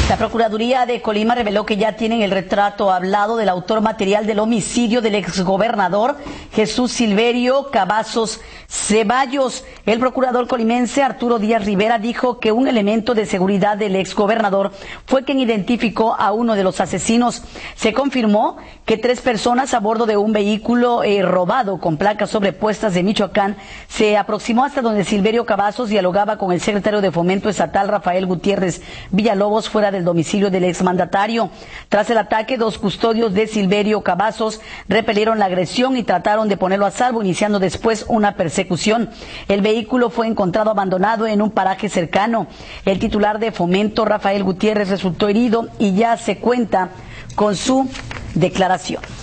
La Procuraduría de Colima reveló que ya tienen el retrato hablado del autor material del homicidio del exgobernador Jesús Silverio Cavazos Ceballos. El procurador colimense Arturo Díaz Rivera dijo que un elemento de seguridad del exgobernador fue quien identificó a uno de los asesinos. Se confirmó que 3 personas a bordo de un vehículo robado con placas sobrepuestas de Michoacán se aproximó hasta donde Silverio Cavazos dialogaba con el secretario de Fomento Estatal Rafael Gutiérrez Villalobos fuera del domicilio del exmandatario. Tras el ataque, 2 custodios de Silverio Cavazos repelieron la agresión y trataron de ponerlo a salvo, iniciando después una persecución. El vehículo fue encontrado abandonado en un paraje cercano. El titular de Fomento, Rafael Gutiérrez, resultó herido y ya se cuenta con su declaración.